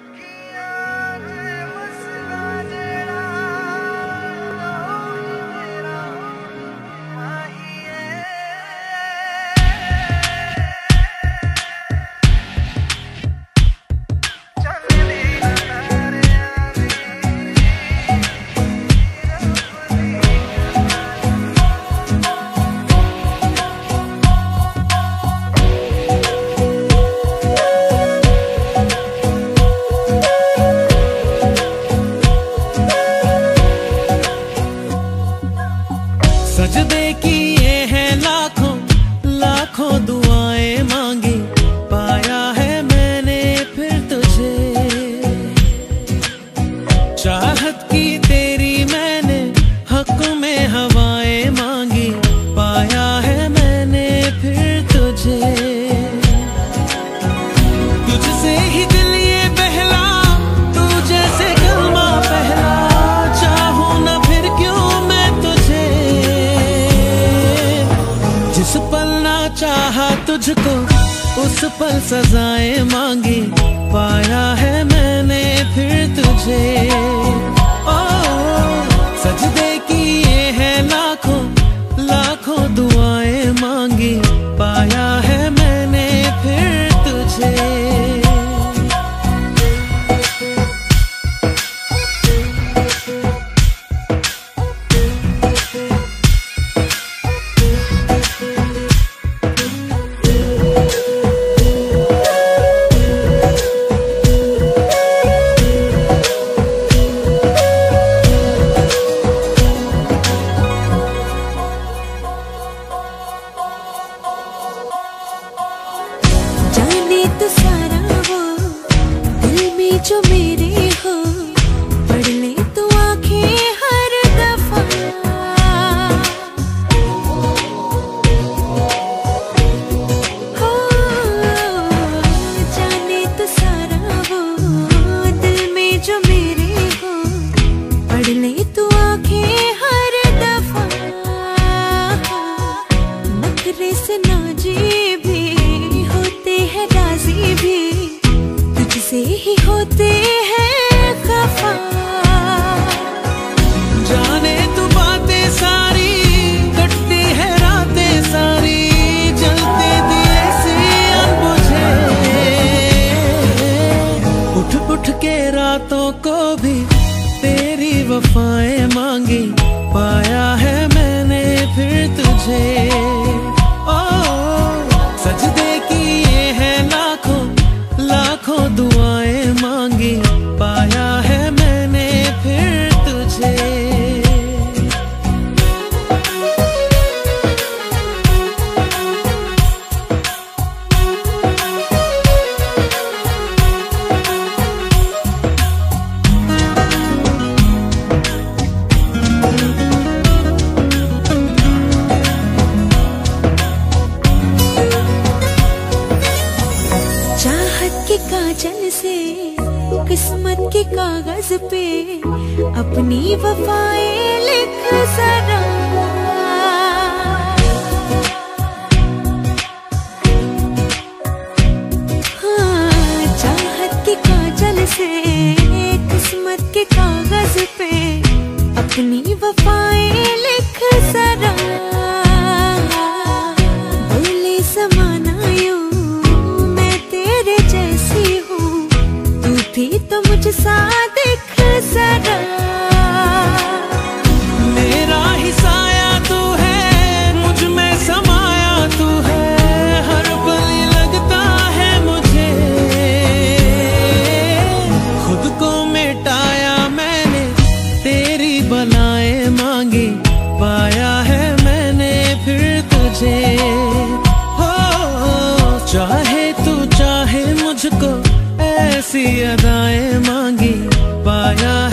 सजदे किए हैं लाखों लाखों दुआएं मांगी, पाया है मैंने फिर तुझे। चाहत की तेरी मैंने हक में हवाएं मांगी, पाया है मैंने फिर तुझे। तुझसे ही दिल ये बहला, तू जैसे कलमा पहला, चाहूं ना फिर क्यों मैं तुझे। जिस पल ना चाहा तुझको उस पल सजाएं मांगी, पाया है मैंने फिर तुझे। ओ सजदे किए हैं लाखों लाखों दुआएं मांगी, पाया है मैंने फिर तुझे। तो सारा वो दिल में जो मेरे हो, पढ़ ले तो आंखें हर दफा। हो जाने तो सारा वो दिल में जो मेरे हो, पढ़ ले तो आंखें हर दफा। नखरे से नाजी भी होते हैं, राजी भी तुझसे ही होते हैं खफा। जाने तू बातें सारी, कटती है रातें सारी, जलते दिए से अनबुझे। उठ उठ के रातों को भी तेरी वफाएं मांगी, पाया है मैंने फिर तुझे। ओ सजदे किए हैं लाखों लाखों दुआएं मांगी, पाया है मैंने फिर तुझे। काजल से किस्मत के कागज पे अपनी वफाएं लिख जरा। हाँ चाहत के काजल से किस्मत के कागज पे अपनी वफाएं लिख जरा। बोले समाना यूं भी तो मुझसा दिख जरा। मेरा ही साया तू है, मुझ में समाया तू है, हर पल लगता है मुझे। खुद को मिटाया मैंने, तेरी बलाएं मांगी, पाया है मैंने फिर तुझे। हो चाहे तू चाहे मुझको, ऐसी अदाएं मांगी, पाया